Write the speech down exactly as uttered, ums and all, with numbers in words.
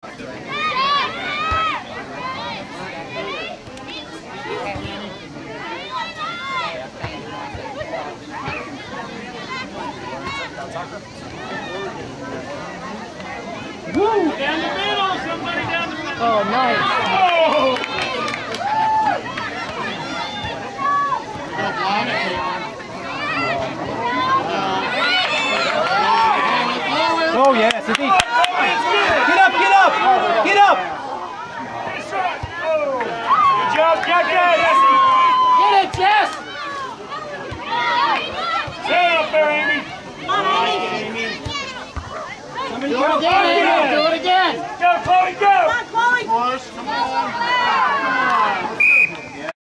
Woo! Down the middle! Somebody down the middle! Oh, nice! Oh! Oh yes, indeed. Get up, get up, get up. Good job, Jackie. Get it, Jess! Stay up there, Amy. Come on, Amy! Do it again, Amy! Do it again! Go, Chloe, go! Come on, Chloe! Come on.